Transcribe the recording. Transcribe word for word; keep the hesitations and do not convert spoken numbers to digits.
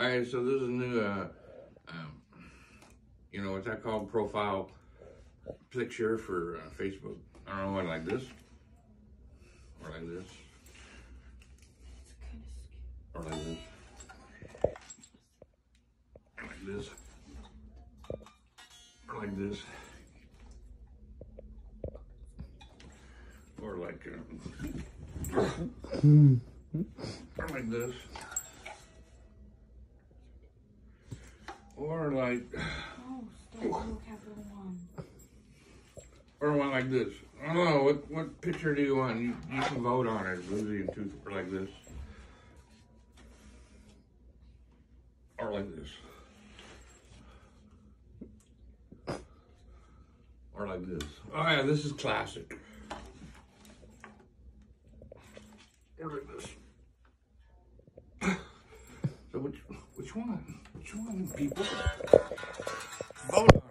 All right, so this is a new, uh, um, you know, what's that called? Profile picture for uh, Facebook. I don't know, what, like this? Or like this? Or like this? Or like this? Or like this? Or like, uh, or like this? Or like, oh, start capital one. Or one like this. I don't know, what, what picture do you want? You, you can vote on it, Lucy and Tooth, or like this. Or like this. Or like this. Oh yeah, this is classic. Or like this. So which, which one? Which one, people? Vote on it.